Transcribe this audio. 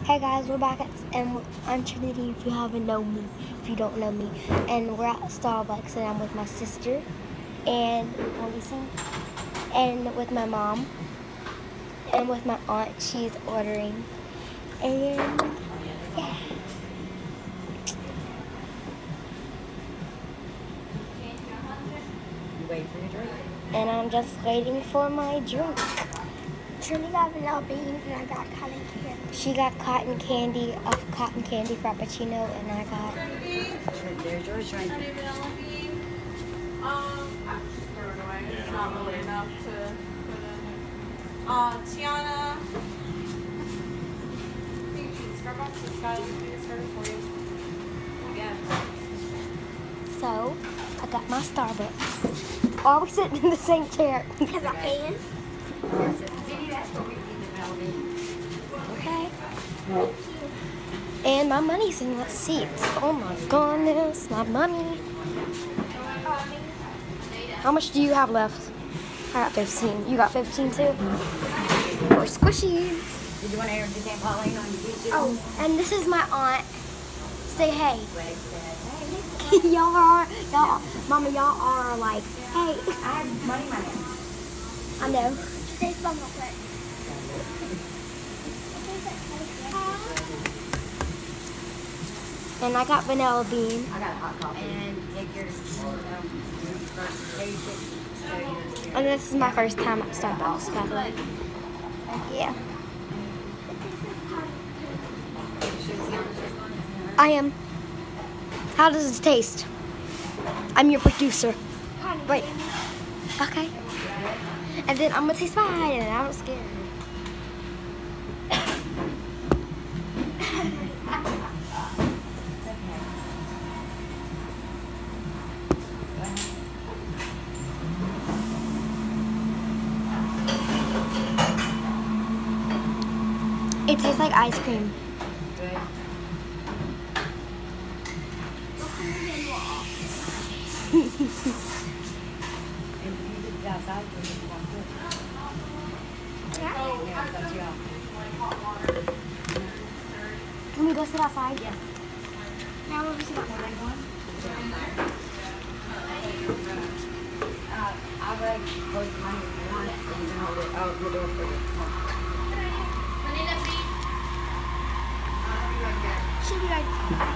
Hey guys, we're back and I'm Trinity if you haven't known me, if you don't know me. And we're at Starbucks and I'm with my sister and with my mom and with my aunt. She's ordering. And yeah. You waiting for your drink? And I'm just waiting for my drink. Trinity got vanilla beans and I got cotton candy. She got cotton candy, a cotton candy frappuccino, and I got. There's yours, Trinity. I just threw it away. It's not really enough to put in. Tiana. I think she's Starbucks. This guy's going to start for you. Again. So, I got my Starbucks. Are we sitting in the same chair? Because I can. Okay. And my money's in the seats. Oh my goodness, my money. How much do you have left? I got 15. You got 15 too? We're squishy. Did you want to introduce Aunt Pauline on YouTube? Oh, and this is my aunt. Say hey. Mama, y'all are like, hey. I have money in my hand. I know. Say something real quick. And I got vanilla bean. I got a hot coffee. And take your first station. And this is my first time at Starbucks, by the way. Yeah. I am. How does it taste? I'm your producer. Wait. Okay. And then I'm gonna taste mine, and I'm scared. It tastes like ice cream. Good. And you did it outside for you want to. Yeah, it's up to y'all. Can we go sit outside? Yes. Now we'll sit outside. I'll like close mine if you want it, and you can hold it out the door for you. She'll be right